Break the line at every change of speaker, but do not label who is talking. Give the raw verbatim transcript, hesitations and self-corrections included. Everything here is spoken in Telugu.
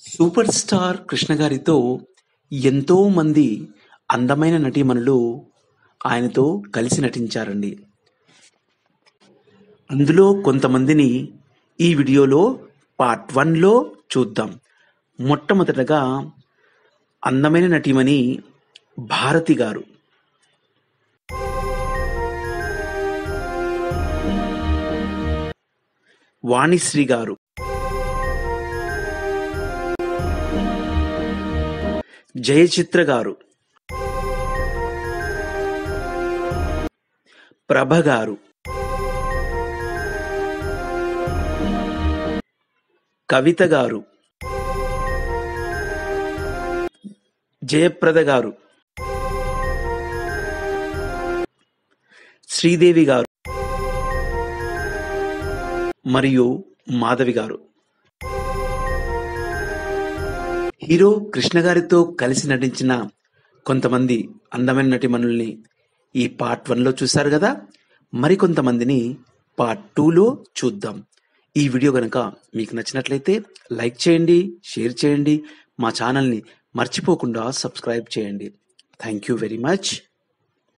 సూపర్ స్టార్ కృష్ణ గారితో ఎంతో మంది అందమైన నటీమణులు ఆయనతో కలిసి నటించారండి. అందులో కొంతమందిని ఈ వీడియోలో పార్ట్ వన్లో చూద్దాం. మొట్టమొదటగా అందమైన నటీమణి భారతి గారు. వాణిశ్రీ గారు, జయచిత్ర గారు, ప్రభ గారు, కవిత గారు, జయప్రద గారు, శ్రీదేవి గారు మరియు మాధవి గారు. హీరో కృష్ణ గారితో కలిసి నటించిన కొంతమంది అందమైన నటిమణుల్ని ఈ పార్ట్ వన్లో చూశారు కదా. మరికొంతమందిని పార్ట్ టూలో చూద్దాం. ఈ వీడియో కనుక మీకు నచ్చినట్లయితే లైక్ చేయండి, షేర్ చేయండి, మా ఛానల్ని మర్చిపోకుండా సబ్స్క్రైబ్ చేయండి. Thank you very much.